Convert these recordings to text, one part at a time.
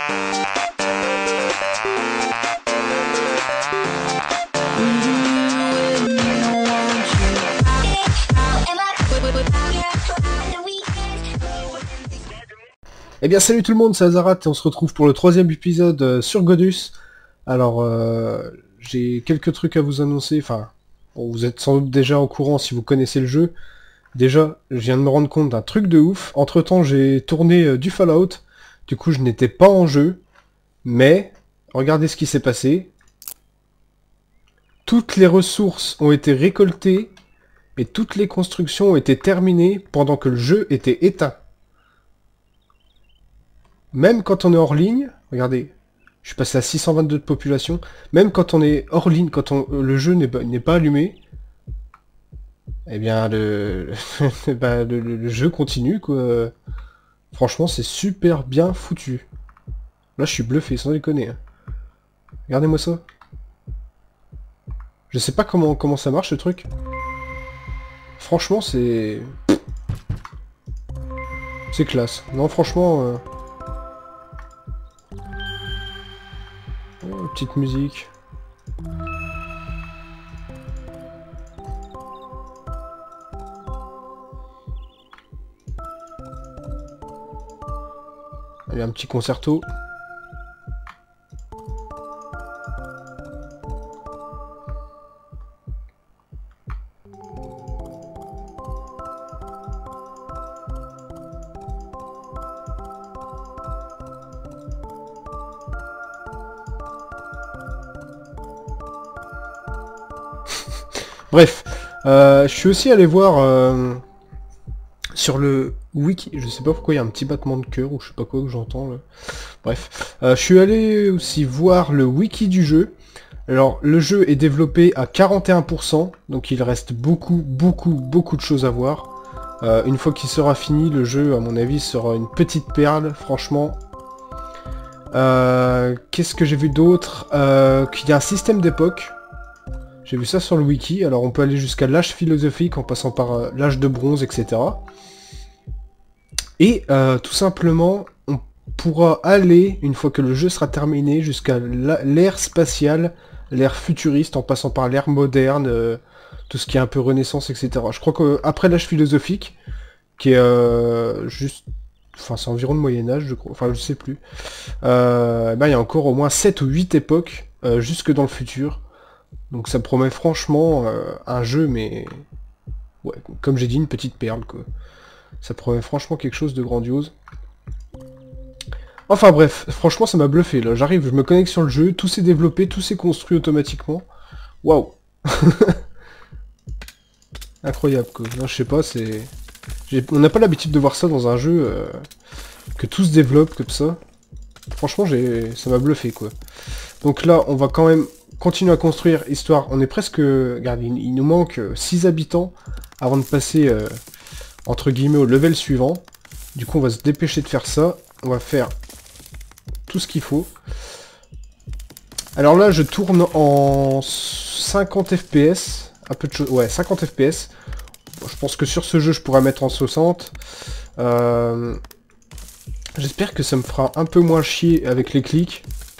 Eh bien salut tout le monde, c'est Azarat et on se retrouve pour le 3e épisode sur Godus. Alors j'ai quelques trucs à vous annoncer, enfin bon, vous êtes sans doute déjà au courant si vous connaissez le jeu. Déjà, je viens de me rendre compte d'un truc de ouf. Entre temps j'ai tourné du Fallout, du coup je n'étais pas en jeu, mais regardez ce qui s'est passé. Toutes les ressources ont été récoltées et toutes les constructions ont été terminées pendant que le jeu était éteint. Même quand on est hors ligne, regardez, je suis passé à 622 de population, même quand on est hors ligne, quand le jeu n'est pas allumé, eh bien le jeu continue quoi. Franchement c'est super bien foutu. Là je suis bluffé, sans déconner. Hein. Regardez-moi ça. Je sais pas comment ça marche ce truc. Franchement c'est classe. Non franchement... Oh, petite musique. Allez, un petit concerto. Bref, je suis aussi allé voir sur le wiki, je sais pas pourquoi il y a un petit battement de cœur ou je sais pas quoi que j'entends là. Bref, je suis allé aussi voir le wiki du jeu. Alors le jeu est développé à 41%, donc il reste beaucoup de choses à voir. Une fois qu'il sera fini, le jeu à mon avis sera une petite perle, franchement. Qu'est-ce que j'ai vu d'autre? Qu'il y a un système d'époque. J'ai vu ça sur le wiki, alors on peut aller jusqu'à l'âge philosophique en passant par l'âge de bronze, etc. Et tout simplement, on pourra aller, une fois que le jeu sera terminé, jusqu'à l'ère spatiale, l'ère futuriste, en passant par l'ère moderne, tout ce qui est un peu renaissance, etc. Je crois qu'après l'âge philosophique, qui est juste... Enfin, c'est environ le Moyen-Âge, je crois, enfin je sais plus. Il y a encore au moins 7 ou 8 époques, jusque dans le futur. Donc ça promet franchement un jeu, mais... Ouais, comme j'ai dit, une petite perle, quoi. Ça promet franchement quelque chose de grandiose. Enfin bref, franchement ça m'a bluffé, là. J'arrive, je me connecte sur le jeu, tout s'est développé, tout s'est construit automatiquement. Waouh. Incroyable, quoi. Non, je sais pas, c'est... On n'a pas l'habitude de voir ça dans un jeu, que tout se développe comme ça. Franchement, ça m'a bluffé, quoi. Donc là, on va quand même... continue à construire, histoire, on est presque... Regarde, il nous manque 6 habitants avant de passer, entre guillemets, au level suivant. Du coup, on va se dépêcher de faire ça. On va faire tout ce qu'il faut. Alors là, je tourne en 50 FPS. Un peu de choses... Ouais, 50 FPS. Bon, je pense que sur ce jeu, je pourrais mettre en 60. J'espère que ça me fera un peu moins chier avec les clics.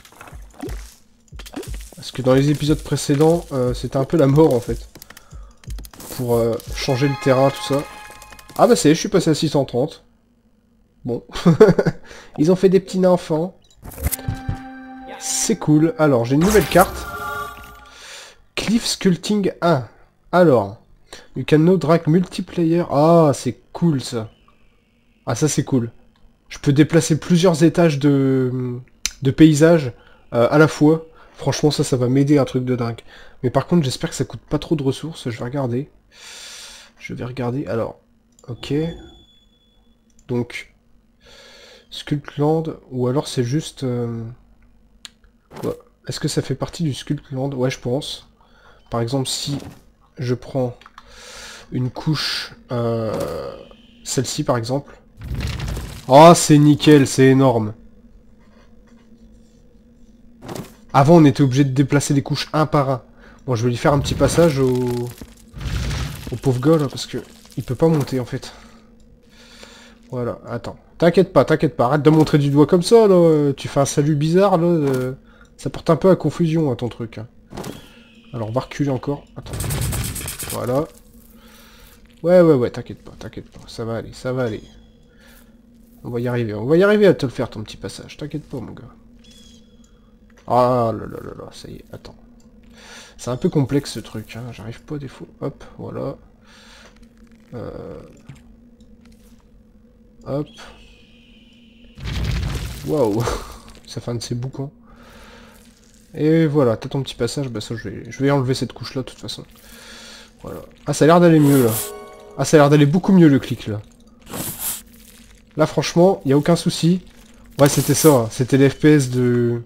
Parce que dans les épisodes précédents, c'était un peu la mort en fait. Pour changer le terrain, tout ça. Ah bah c'est, je suis passé à 630. Bon. Ils ont fait des petits nains enfants. C'est cool. Alors, j'ai une nouvelle carte. Cliff Sculpting 1. Alors, you can now drag multiplayer. Ah, c'est cool ça. Ah, ça c'est cool. Je peux déplacer plusieurs étages de paysages à la fois. Franchement, ça va m'aider un truc de dingue. Mais par contre, j'espère que ça coûte pas trop de ressources. Je vais regarder. Alors, ok. Donc, Sculptland, ou alors c'est juste... Ouais. Est-ce que ça fait partie du Sculptland? Ouais, je pense. Par exemple, si je prends une couche... celle-ci, par exemple. Oh, c'est nickel, c'est énorme. Avant, on était obligé de déplacer les couches un par un. Bon, je vais lui faire un petit passage au pauvre gars, là, parce que il peut pas monter, en fait. Voilà, attends. T'inquiète pas, arrête de montrer du doigt comme ça, là. Tu fais un salut bizarre, là. Ça porte un peu à confusion, ton truc. Hein. Alors, on va reculer encore. Attends. Voilà. Ouais, t'inquiète pas. Ça va aller, ça va aller. On va y arriver à te le faire, ton petit passage. T'inquiète pas, mon gars. Ah là, ça y est, attends. C'est un peu complexe, ce truc, hein. J'arrive pas, des fois. Hop, voilà. Hop. Waouh. Ça fait un de ces boucans. Et voilà, t'as ton petit passage. Bah ça, je vais enlever cette couche-là, de toute façon. Voilà. Ah, ça a l'air d'aller mieux, là. Ah, ça a l'air d'aller beaucoup mieux, le clic, là. Là, franchement, il n'y a aucun souci. Ouais, c'était ça. Hein. C'était les FPS de...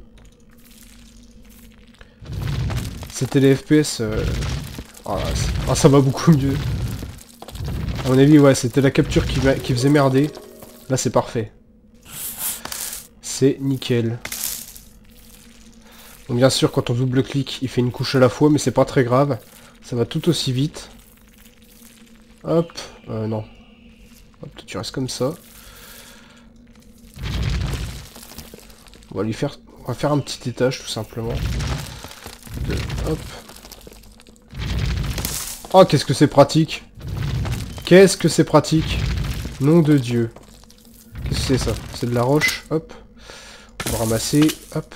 C'était les FPS... Ah, ça va beaucoup mieux. À mon avis, ouais, c'était la capture qui faisait merder. Là, c'est parfait. C'est nickel. Donc, bien sûr, quand on double-clique, il fait une couche à la fois, mais c'est pas très grave. Ça va tout aussi vite. Hop. Non. Hop, tu restes comme ça. On va faire un petit étage, tout simplement. Hop. Oh, qu'est-ce que c'est pratique. Qu'est-ce que c'est pratique. Nom de Dieu. Qu'est-ce que c'est ça? C'est de la roche. Hop. On va ramasser. Hop.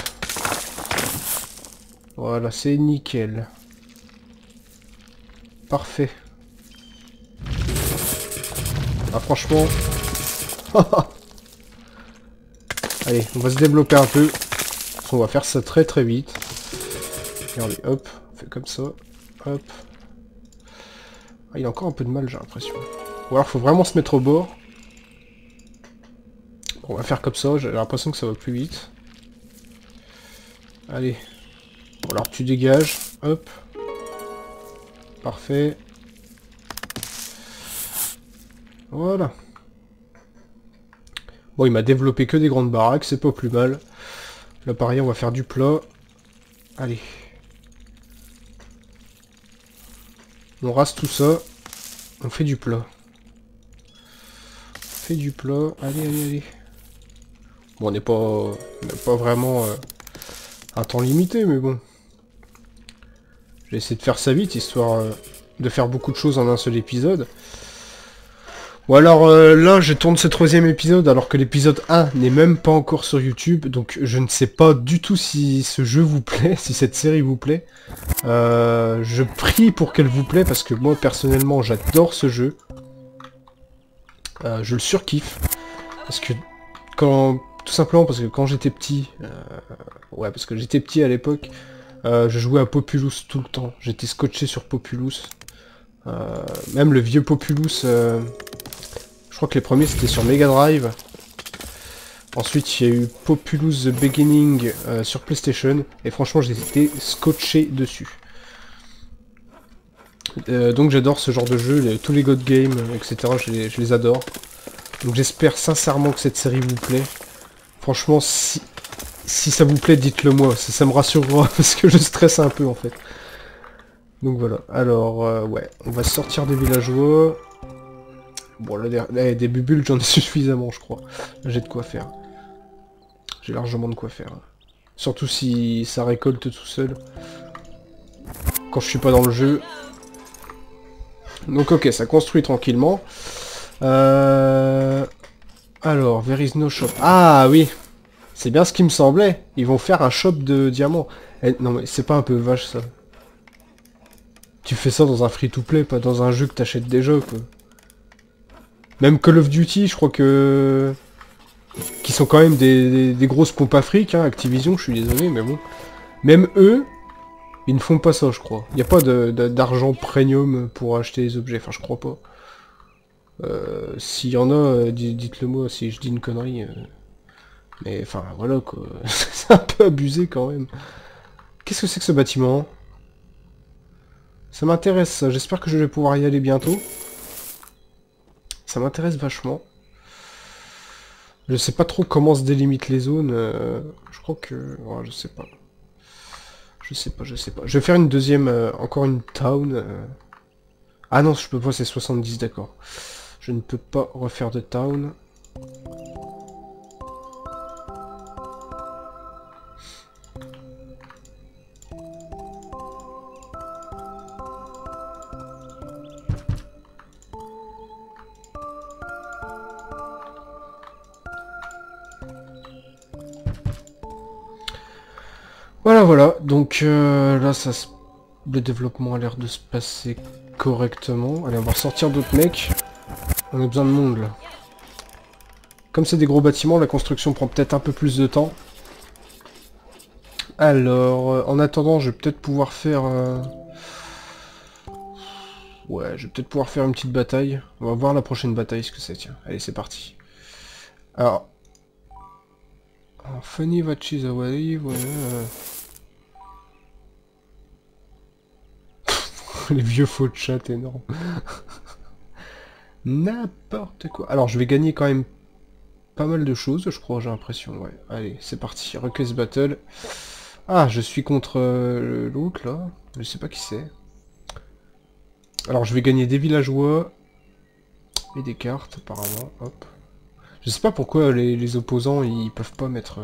Voilà, c'est nickel. Parfait. Ah, franchement... Allez, on va se développer un peu. On va faire ça très très vite. Regardez, hop. On fait comme ça. Hop. Ah, il a encore un peu de mal, j'ai l'impression. Ou alors, faut vraiment se mettre au bord. On va faire comme ça, j'ai l'impression que ça va plus vite. Allez. Bon, alors tu dégages. Hop. Parfait. Voilà. Bon, il m'a développé que des grandes baraques, c'est pas plus mal. Là, pareil, on va faire du plat. Allez. On rase tout ça. On fait du plat. Allez. Bon, on n'est pas vraiment un temps limité, mais bon. Je vais essayer de faire ça vite, histoire de faire beaucoup de choses en un seul épisode. Bon alors là, je tourne ce 3e épisode, alors que l'épisode 1 n'est même pas encore sur YouTube, donc je ne sais pas du tout si ce jeu vous plaît, si cette série vous plaît. Je prie pour qu'elle vous plaît, parce que moi, personnellement, j'adore ce jeu. Je le surkiffe. Parce que tout simplement parce que quand j'étais petit, ouais, parce que j'étais petit à l'époque, je jouais à Populous tout le temps. J'étais scotché sur Populous. Même le vieux Populous, je crois que les premiers c'était sur Mega Drive. Ensuite il y a eu Populous The Beginning sur PlayStation. Et franchement j'étais scotché dessus. Donc j'adore ce genre de jeu, tous les God Games, etc. Je les adore. Donc j'espère sincèrement que cette série vous plaît. Franchement, si ça vous plaît, dites-le moi. Ça me rassurera, parce que je stresse un peu, en fait. Donc voilà. Alors, ouais. On va sortir des villageois. Bon, là, des bubules, j'en ai suffisamment, je crois. Là, j'ai de quoi faire. J'ai largement de quoi faire. Surtout si ça récolte tout seul. Quand je suis pas dans le jeu. Donc ok, ça construit tranquillement. Alors, there is no shop. Ah oui, c'est bien ce qui me semblait. Ils vont faire un shop de diamants. Non mais c'est pas un peu vache ça. Tu fais ça dans un free-to-play, pas dans un jeu que t'achètes déjà quoi. Même Call of Duty, je crois que... qui sont quand même des grosses pompes afriques, hein, Activision, je suis désolé, mais bon. Même eux, ils ne font pas ça, je crois. Il n'y a pas d'argent premium pour acheter les objets, enfin je crois pas. S'il y en a, dites-le moi si je dis une connerie. Mais enfin, voilà quoi. C'est un peu abusé quand même. Qu'est-ce que c'est que ce bâtiment? Ça m'intéresse ça, j'espère que je vais pouvoir y aller bientôt. Ça m'intéresse vachement. Je sais pas trop comment se délimitent les zones. Je crois que... Ouais, je sais pas. Je sais pas. Je vais faire une deuxième... encore une town. Ah non, je peux pas, c'est 70, d'accord. Je ne peux pas refaire de town. Voilà. Donc là, le développement a l'air de se passer correctement. Allez, on va ressortir d'autres mecs. On a besoin de monde, là. Comme c'est des gros bâtiments, la construction prend peut-être un peu plus de temps. Alors, en attendant, je vais peut-être pouvoir faire... Ouais, je vais peut-être pouvoir faire une petite bataille. On va voir la prochaine bataille, ce que c'est, tiens. Allez, c'est parti. Alors... Funny Watches Away, voilà... Les vieux faux de chat énormes. N'importe quoi. Alors, je vais gagner quand même pas mal de choses, je crois, j'ai l'impression, ouais. Allez, c'est parti. Request Battle. Ah, je suis contre l'autre, là. Je sais pas qui c'est. Alors, je vais gagner des villageois. Et des cartes, apparemment. Hop. Je sais pas pourquoi les opposants, ils peuvent pas mettre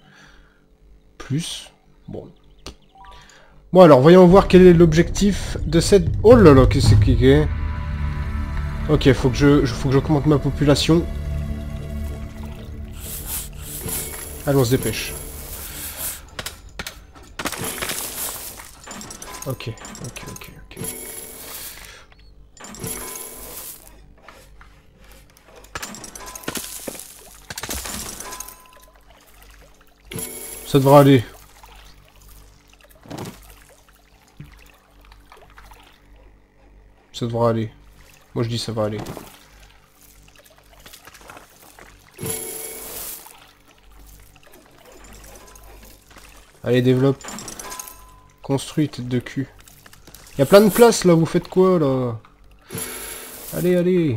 plus. Bon. Bon, alors, voyons voir quel est l'objectif de cette... Oh là là, qu'est-ce que c'est? Ok, faut que j'augmente ma population. Allons, on se dépêche. Ok. Ça devra aller. Ça devra aller. Moi je dis ça va aller. Allez, développe. Construis, tête de cul. Il y a plein de places là, vous faites quoi là? Allez, allez.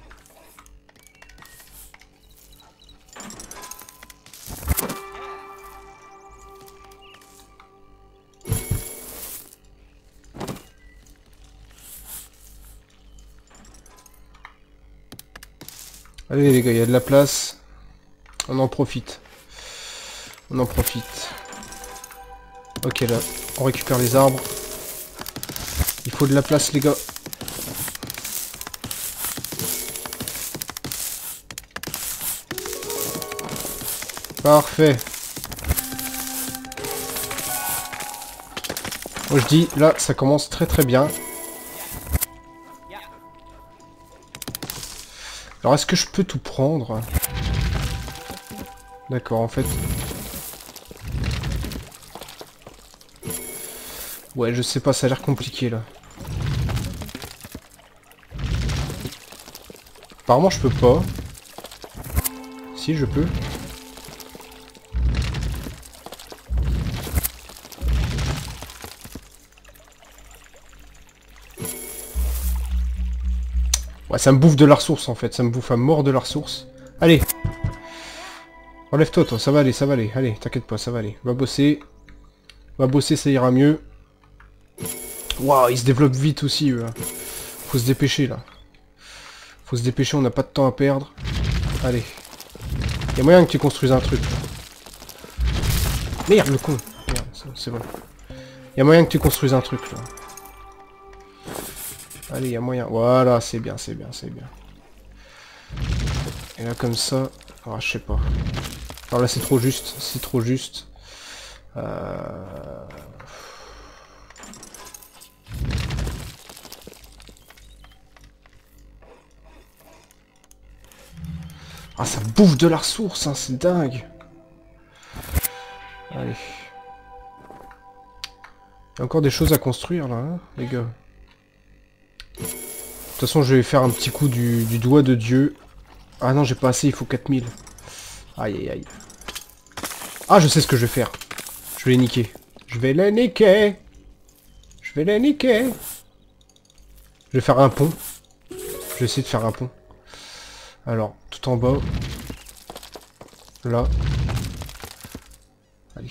Allez les gars, il y a de la place. On en profite. On en profite. Ok là, on récupère les arbres. Il faut de la place les gars. Parfait. Moi je dis, là ça commence très très bien. Alors est-ce que je peux tout prendre? D'accord, en fait... Ouais, je sais pas, ça a l'air compliqué là. Apparemment je peux pas. Si, je peux. Ouais, ça me bouffe de la ressource en fait, ça me bouffe à mort de la ressource. Allez. Enlève-toi, toi, ça va aller, ça va aller. Allez, t'inquiète pas, ça va aller. Va bosser. Va bosser, ça ira mieux. Waouh, il se développe vite aussi, eux. Faut se dépêcher, là. Faut se dépêcher, on n'a pas de temps à perdre. Allez. Il y a moyen que tu construises un truc. Là. Merde, le con. Merde, c'est bon. Il y a moyen que tu construises un truc, là. Allez, il y a moyen. Voilà, c'est bien, c'est bien, c'est bien. Et là, comme ça... Ah, je sais pas. Alors là, c'est trop juste. C'est trop juste. Ah, ça bouffe de la ressource, hein, c'est dingue. Allez. Il y a encore des choses à construire, là, hein, les gars. De toute façon, je vais faire un petit coup du doigt de Dieu. Ah non, j'ai pas assez, il faut 4000. Aïe, aïe, aïe. Ah, je sais ce que je vais faire. Je vais les niquer. Je vais les niquer. Je vais les niquer. Je vais faire un pont. Je vais essayer de faire un pont. Alors, tout en bas. Là. Allez.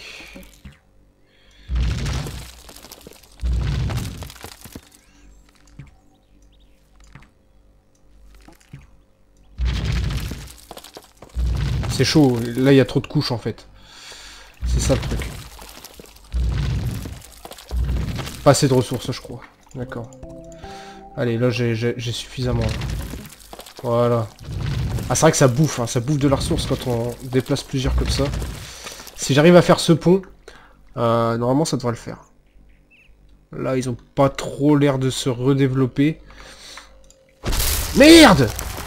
C'est chaud. Là, il y a trop de couches, en fait. C'est ça, le truc. Pas assez de ressources, je crois. D'accord. Allez, là, j'ai suffisamment. Voilà. Ah, c'est vrai que ça bouffe, hein, ça bouffe de la ressource quand on déplace plusieurs comme ça. Si j'arrive à faire ce pont, Normalement, ça devrait le faire. Là, ils ont pas trop l'air de se redévelopper. Merde!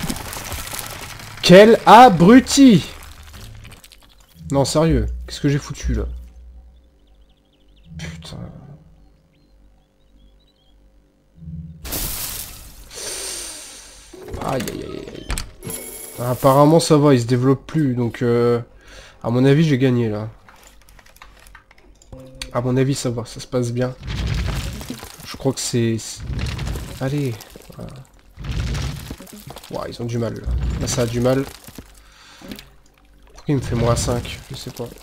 Quel abruti! Non, sérieux. Qu'est-ce que j'ai foutu, là? Putain... Aïe aïe aïe aïe. Apparemment ça va, il se développe plus, donc à mon avis j'ai gagné là. À mon avis ça va, ça se passe bien. Je crois que c'est... Allez. Voilà. Ouah, ils ont du mal là. Là ça a du mal. Pourquoi il me fait moins 5? Je sais pas.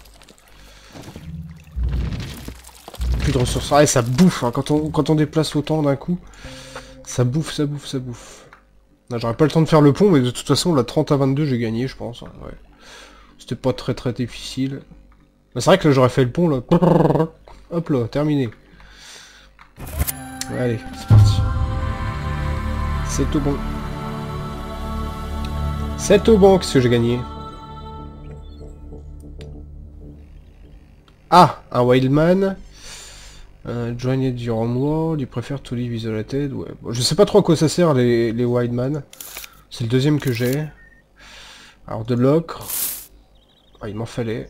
Plus de ressources. Ah, et ça bouffe, hein. Quand on déplace autant d'un coup. Ça bouffe, ça bouffe, ça bouffe. J'aurais pas le temps de faire le pont, mais de toute façon, là, 30 à 22, j'ai gagné, je pense. Ouais. C'était pas très très difficile. C'est vrai que là, j'aurais fait le pont, là. Hop là, terminé. Allez, c'est parti. C'est tout bon. C'est tout bon, qu'est-ce que j'ai gagné? Ah, un Wildman. Joigned your own world, you prefer to live isolated. Ouais. Bon, je sais pas trop à quoi ça sert, les Wildman. C'est le deuxième que j'ai. Alors, de l'ocre. Ah, il m'en fallait.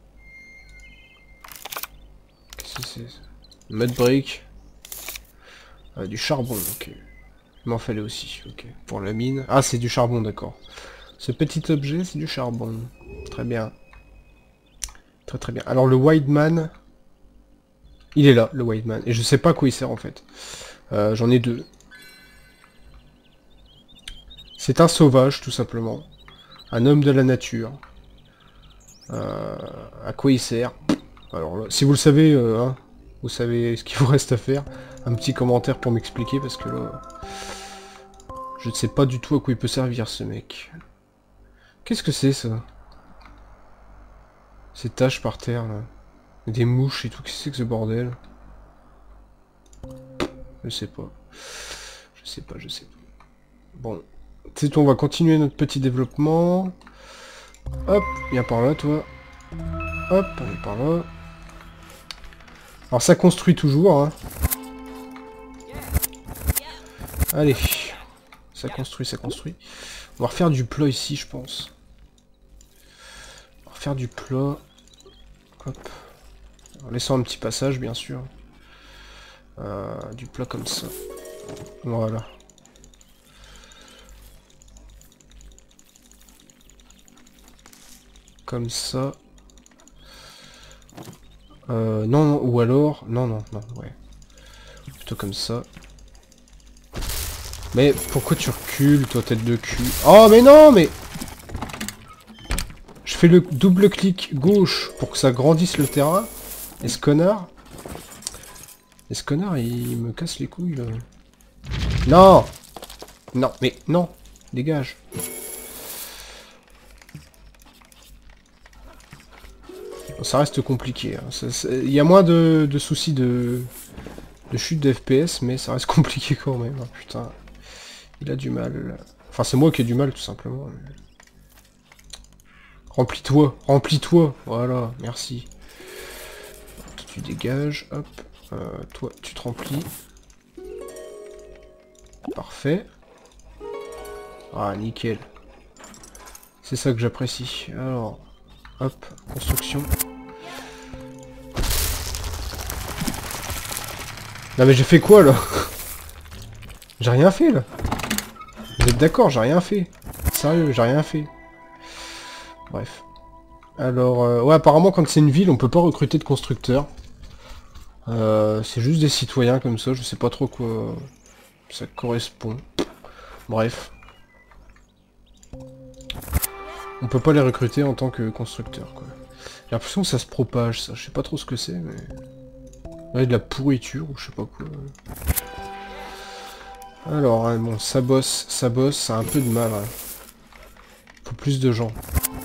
Qu'est-ce que c'est? Mud brick. Du charbon, ok. Il m'en fallait aussi, ok. Pour la mine. Ah, c'est du charbon, d'accord. Ce petit objet, c'est du charbon. Très bien. Très très bien. Alors, le Wildman... Il est là, le Wildman. Et je sais pas à quoi il sert, en fait. J'en ai deux. C'est un sauvage, tout simplement. Un homme de la nature. À quoi il sert? Alors là, si vous le savez, hein, vous savez ce qu'il vous reste à faire. Un petit commentaire pour m'expliquer, parce que là... Je ne sais pas du tout à quoi il peut servir, ce mec. Qu'est-ce que c'est, ça? Ces taches par terre, là. Des mouches et tout, qu'est-ce que c'est que ce bordel? Je sais pas. Je sais pas, je sais pas. Bon. C'est tout, on va continuer notre petit développement. Hop, viens par là, toi. Hop, on est par là. Alors ça construit toujours, hein. Allez. Ça construit, ça construit. On va refaire du plat ici, je pense. On va refaire du plat. Hop. En laissant un petit passage, bien sûr. Du plat comme ça. Voilà. Comme ça. Non, ou alors... Non, ouais. Plutôt comme ça. Mais pourquoi tu recules, toi, tête de cul? Oh, mais non, mais... Je fais le double clic gauche pour que ça grandisse le terrain. Et ce connard... il me casse les couilles, là. Non! Non, mais non! Dégage! Ça reste compliqué. Hein. Il y a moins de soucis de chute de FPS, mais ça reste compliqué quand même. Hein. Putain, il a du mal. Enfin, c'est moi qui ai du mal, tout simplement. Remplis-toi, remplis-toi. Voilà, merci. Toi, tu dégages, hop. Toi, tu te remplis. Parfait. Ah, nickel. C'est ça que j'apprécie. Alors, hop, construction. Non mais j'ai fait quoi là? J'ai rien fait là. Vous êtes d'accord, j'ai rien fait. Sérieux, j'ai rien fait. Bref. Alors, ouais, apparemment quand c'est une ville, on peut pas recruter de constructeurs. C'est juste des citoyens comme ça, je sais pas trop quoi ça correspond. Bref. On peut pas les recruter en tant que constructeurs, quoi. J'ai l'impression que ça se propage, ça. Je sais pas trop ce que c'est, mais... Ouais, de la pourriture, ou je sais pas quoi. Alors, hein, bon, ça bosse, ça a un peu de mal. Hein. Faut plus de gens.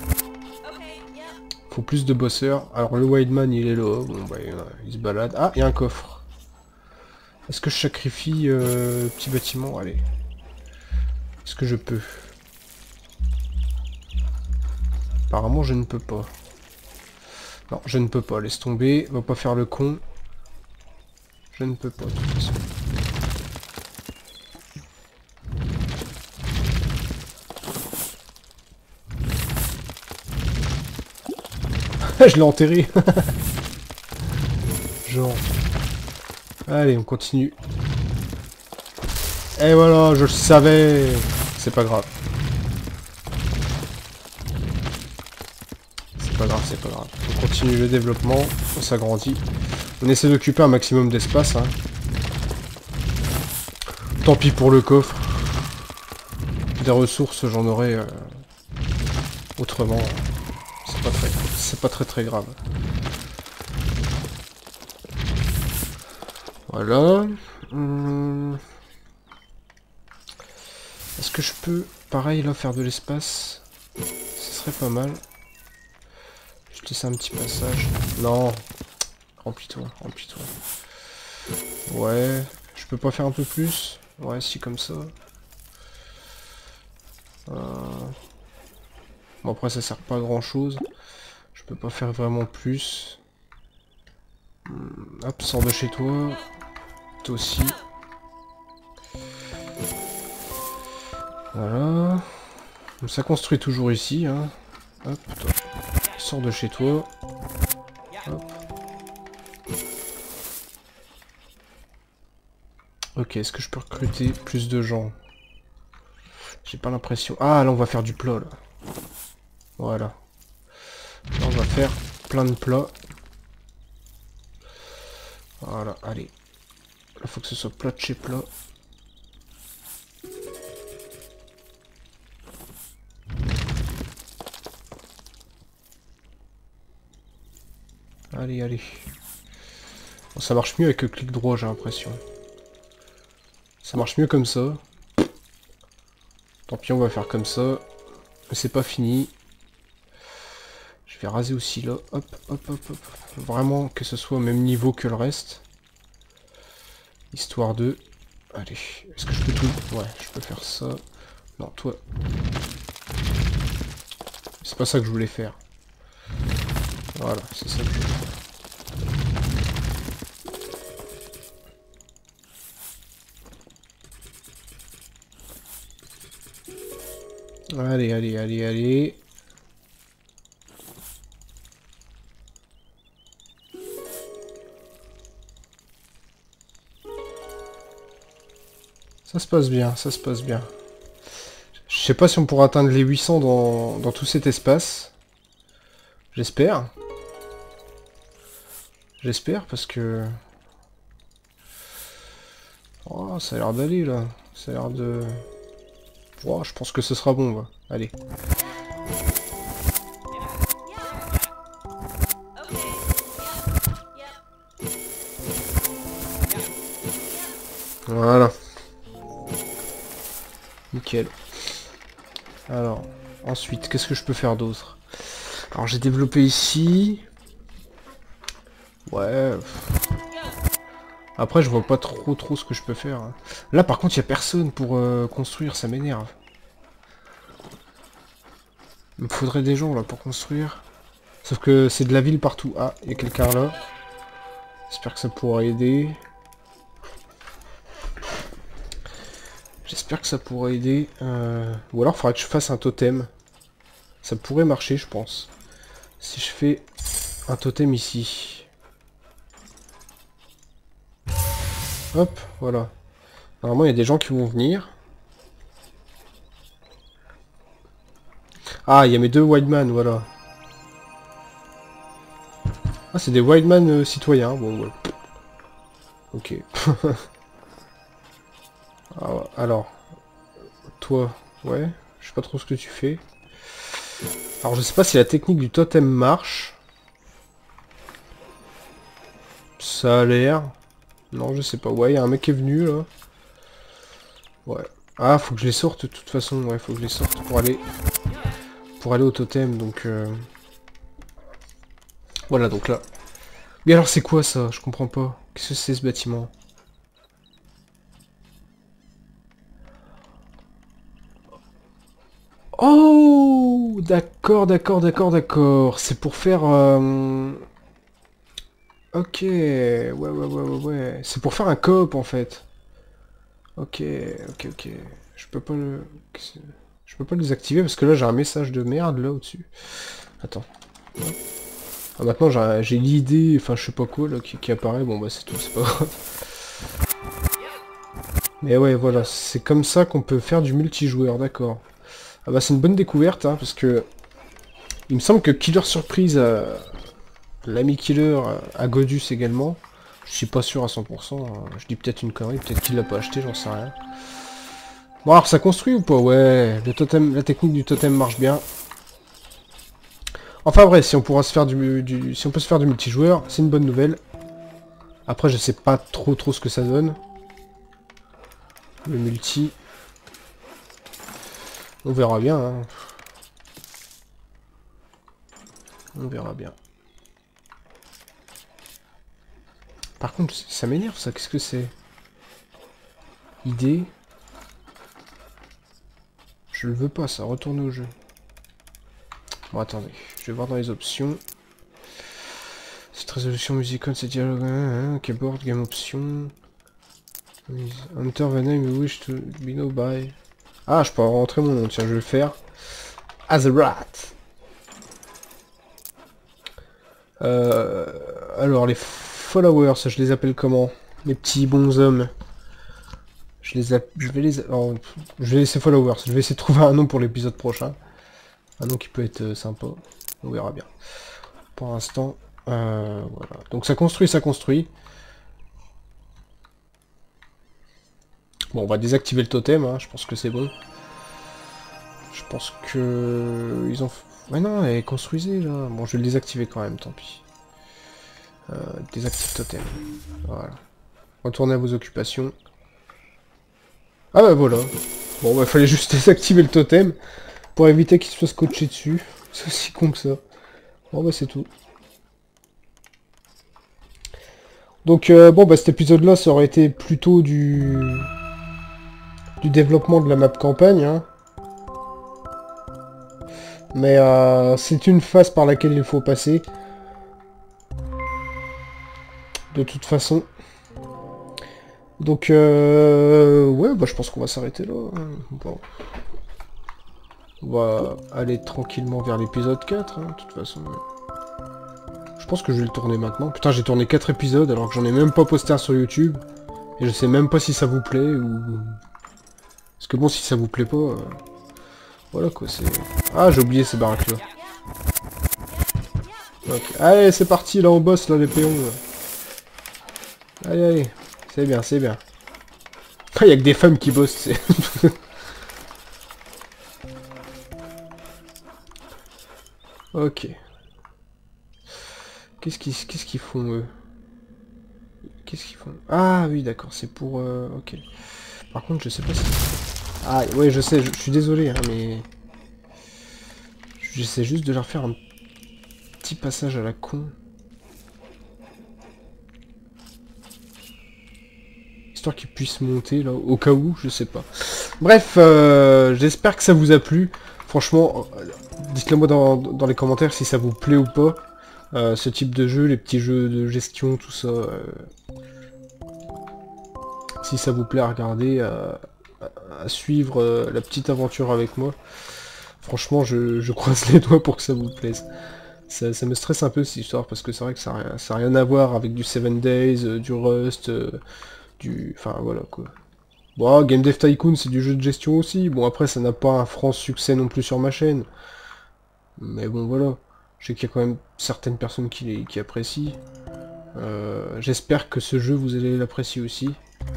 Faut plus de bosseurs. Alors, le Wildman, il est là. Bon, bah, il se balade. Ah, il y a un coffre. Est-ce que je sacrifie petit bâtiment? Allez. Est-ce que je peux? Apparemment, je ne peux pas. Non, je ne peux pas, laisse tomber. Va pas faire le con. Je ne peux pas, de toute façon. Je l'ai enterré. Genre. Allez, on continue. Et voilà, je le savais. C'est pas grave. C'est pas grave, c'est pas grave. On continue le développement, on s'agrandit. On essaie d'occuper un maximum d'espace. Hein. Tant pis pour le coffre. Des ressources, j'en aurai autrement. C'est pas très grave. Voilà. Est-ce que je peux, pareil, là, faire de l'espace? Ce serait pas mal. Je te laisse un petit passage. Non. Remplis-toi, remplis-toi. Ouais. Je peux pas faire un peu plus? Ouais, si, comme ça. Bon, après, ça sert pas à grand-chose. Je peux pas faire vraiment plus. Hop, sors de chez toi. Toi aussi. Voilà. Ça construit toujours ici. Hein. Hop, toi. Sors de chez toi. Hop. Ok, est-ce que je peux recruter plus de gens? J'ai pas l'impression... Ah, là, on va faire du plat, là. Voilà. Là, on va faire plein de plats. Voilà, allez. Là, faut que ce soit plat de chez plat. Allez, allez. Bon, ça marche mieux avec le clic droit, j'ai l'impression. Ça marche mieux comme ça. Tant pis, on va faire comme ça. Mais c'est pas fini. Je vais raser aussi là. Hop, hop, hop, hop. Vraiment que ce soit au même niveau que le reste. Histoire de... Allez, est-ce que je peux tout... Ouais, je peux faire ça. Non, toi... C'est pas ça que je voulais faire. Voilà, c'est ça que je voulais faire. Allez, allez, allez, allez. Ça se passe bien, ça se passe bien. Je sais pas si on pourra atteindre les 800 dans tout cet espace. J'espère. J'espère parce que... Oh, ça a l'air d'aller là. Ça a l'air de... Oh, je pense que ce sera bon, va. Allez. Voilà. Nickel. Alors, ensuite, qu'est-ce que je peux faire d'autre? Alors, j'ai développé ici. Ouais. Après, je vois pas trop ce que je peux faire. Hein. Là, par contre, il y a personne pour construire, ça m'énerve. Il me faudrait des gens, là, pour construire. Sauf que c'est de la ville partout. Ah, il y a quelqu'un là. J'espère que ça pourra aider. J'espère que ça pourra aider. Ou alors, il faudra que je fasse un totem. Ça pourrait marcher, je pense. Si je fais un totem ici. Hop, voilà. Normalement, il y a des gens qui vont venir. Ah, il y a mes deux Wildman, voilà. Ah, c'est des Wildman citoyens. Bon, ouais. Ok. Alors, toi, ouais. Je sais pas trop ce que tu fais. Alors, je sais pas si la technique du totem marche. Ça a l'air. Non, je sais pas. Ouais, il y a un mec qui est venu, là. Ouais. Ah, faut que je les sorte, de toute façon. Ouais, faut que je les sorte pour aller au totem, donc... Voilà, donc là. Mais alors, c'est quoi, ça? Je comprends pas. Qu'est-ce que c'est, ce bâtiment? Oh! D'accord, d'accord, d'accord, d'accord. C'est pour faire... Ok, ouais. C'est pour faire un coop en fait. Ok, ok. Je peux pas le... Je peux pas le désactiver parce que là j'ai un message de merde là au-dessus. Attends. Ah, maintenant j'ai l'idée, enfin je sais pas quoi là qui apparaît. Bon bah c'est tout, c'est pas grave. Mais ouais voilà, c'est comme ça qu'on peut faire du multijoueur, d'accord. Ah bah c'est une bonne découverte hein, parce que... Il me semble que Killer Surprise, l'ami Killer, a Godus également. Je suis pas sûr à 100%, hein. Je dis peut-être une connerie, peut-être qu'il l'a pas acheté, j'en sais rien. Bon alors ça construit ou pas? Ouais, le totem, la technique du totem marche bien. Enfin vrai, si on pourra se faire si on peut se faire du multijoueur, c'est une bonne nouvelle. Après je sais pas trop ce que ça donne. Le multi. On verra bien, hein. On verra bien. Par contre, ça m'énerve ça, qu'est-ce que c'est? Idée. Je le veux pas, ça, retourne au jeu. Bon, attendez, je vais voir dans les options. Cette résolution musicale, c'est dialogue, keyboard, game option. Enter the name you wish to be known by. Ah, je peux rentrer mon nom, tiens, je vais le faire. As a rat. Alors, les followers, je les appelle comment? Les petits bonshommes. Je vais laisser followers. Je vais essayer de trouver un nom pour l'épisode prochain. Un nom qui peut être sympa. On verra bien. Pour l'instant, voilà. Donc ça construit, ça construit. Bon, on va désactiver le totem, hein. Je pense que c'est bon. Je pense que... Ils ont... Ouais non, elle construisait là. Bon, je vais le désactiver quand même, tant pis. Désactive totem. Voilà. Retournez à vos occupations. Ah bah voilà. Bon bah fallait juste désactiver le totem pour éviter qu'il se soit scotché dessus. C'est aussi con que ça. Bon bah c'est tout. Donc bon bah cet épisode là ça aurait été plutôt du développement de la map campagne, hein. Mais c'est une phase par laquelle il faut passer. De toute façon. Donc ouais bah je pense qu'on va s'arrêter là, hein. Bon. On va aller tranquillement vers l'épisode 4, hein, de toute façon. Je pense que je vais le tourner maintenant. Putain, j'ai tourné 4 épisodes alors que j'en ai même pas posté un sur YouTube. Et je sais même pas si ça vous plaît ou... Parce que bon, si ça vous plaît pas... Voilà quoi, c'est... Ah, j'ai oublié ces baraques là. Okay. Allez, c'est parti, là on bosse, là, les péons. Là. Allez, c'est bien, c'est bien. Il y a que des femmes qui bossent, c'est... Ok. Qu'est-ce qu'ils font, eux? Qu'est-ce qu'ils font? Ah, oui, d'accord, c'est pour... Ok. Par contre, je sais pas si... Ah, ouais, je sais, je suis désolé, hein, mais... J'essaie juste de leur faire un petit passage à la con. Histoire qu'ils puissent monter, là, au cas où, je sais pas. Bref, j'espère que ça vous a plu. Franchement, dites-le moi dans les commentaires si ça vous plaît ou pas. Ce type de jeu, les petits jeux de gestion, tout ça. Si ça vous plaît à regarder, à suivre la petite aventure avec moi. Franchement, je croise les doigts pour que ça vous plaise. Ça me stresse un peu cette histoire, parce que c'est vrai que ça n'a rien à voir avec du 7 Days, du Rust, Enfin, voilà, quoi. Bon, Game Dev Tycoon, c'est du jeu de gestion aussi. Bon, après, ça n'a pas un franc succès non plus sur ma chaîne. Mais bon, voilà. Je sais qu'il y a quand même certaines personnes qui apprécient. J'espère que ce jeu, vous allez l'apprécier aussi.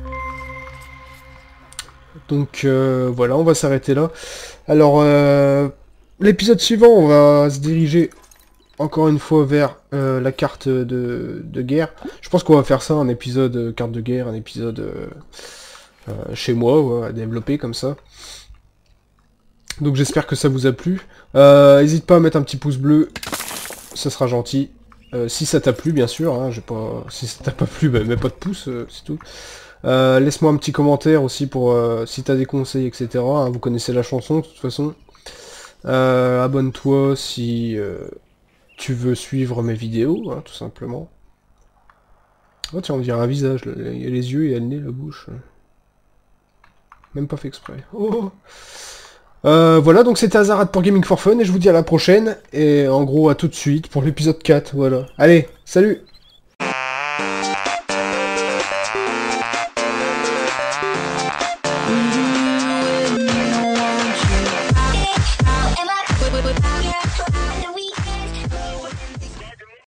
Donc, voilà, on va s'arrêter là. Alors, l'épisode suivant, on va se diriger encore une fois vers la carte de guerre. Je pense qu'on va faire ça, un épisode carte de guerre, un épisode chez moi, ouais, à développer comme ça. Donc j'espère que ça vous a plu. N'hésite pas à mettre un petit pouce bleu, ça sera gentil. Si ça t'a plu, bien sûr, hein, si ça t'a pas plu, bah, mets pas de pouce, c'est tout. Laisse-moi un petit commentaire aussi pour si t'as des conseils, etc. Hein, vous connaissez la chanson, de toute façon. Abonne-toi si tu veux suivre mes vidéos, hein, tout simplement. Oh tiens, on dirait un visage, là. Il y a les yeux, il y a le nez, la bouche. Même pas fait exprès. Oh. Voilà, donc c'était Azarat pour Gaming for Fun, et je vous dis à la prochaine, et en gros à tout de suite pour l'épisode 4, voilà. Allez, salut!